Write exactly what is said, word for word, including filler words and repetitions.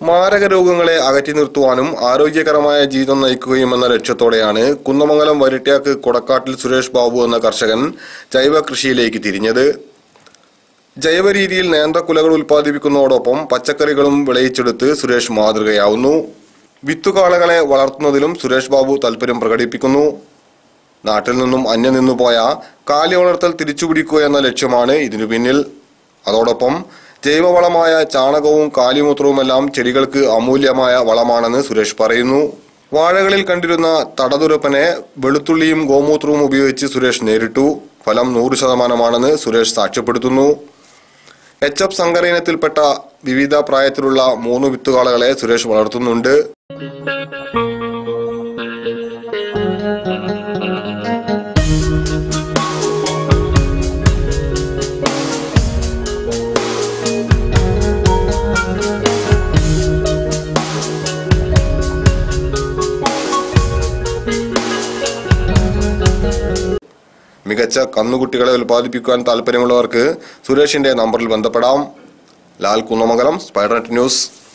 മാരക രോഗങ്ങളെ അകറ്റി നിർത്തുവാനും ആരോഗ്യകരമായ ജീവിതം നയിക്കുകയുമെന്ന ലക്ഷ്യത്തോടെയാണ് കുന്നമംഗലം വരിട്ട്യാക്ക് കൊടക്കാട്ടിൽ സുരേഷ് ബാബു എന്ന കർഷകൻ ജൈവ കൃഷിയിലേക്ക് തിരിഞ്ഞത്. ജൈവ രീതിയിൽ നേന്ത്രക്കുലകൾ ഉൽപ്പാദിപ്പിക്കുന്നതോടൊപ്പം പച്ചക്കറികളും വിളയിച്ചെടുത്ത് സുരേഷ് മാതൃകയാവുന്നു. വിത്തുകാളകളെ വളർത്തുന്നതിലും സുരേഷ് ബാബു താൽപര്യം പ്രകടിപ്പിക്കുന്നു. നാട്ടിൽ നിന്നും അന്യം നിന്നുപോയ കാലി വളർത്തൽ തിരിച്ചുപിടിക്കുക എന്ന ലക്ഷ്യമാണ് ഇതിനു പിന്നിൽ. അതോടൊപ്പം ജൈവവളമായ ചാണകവും കാലിമൂത്രവുമെല്ലാം ചെടികൾക്ക് അമൂല്യമായ വളമാണെന്ന് സുരേഷ് പറയുന്നു. വാഴകളിൽ കണ്ടിരുന്ന തടതുരപ്പനെ വെളുത്തുള്ളിയും ഗോമൂത്രവും ഉപയോഗിച്ച് സുരേഷ് നേരിട്ടു. ഫലം നൂറ് ശതമാനമാണെന്ന് സുരേഷ് സാക്ഷ്യപ്പെടുത്തുന്നു. എച്ച് എഫ് സങ്കര ഇനത്തിൽപ്പെട്ട വിവിധ പ്രായത്തിലുള്ള മൂന്ന് വിത്തുകാളകളെ സുരേഷ് വളർത്തുന്നുണ്ട്. മികച്ച കന്നുകുട്ടികളെ ഉൽപ്പാദിപ്പിക്കാൻ താല്പര്യമുള്ളവർക്ക് സുരേഷിന്റെ നമ്പറിൽ ബന്ധപ്പെടാം. Lal Kunnamangalam, Spidernet news.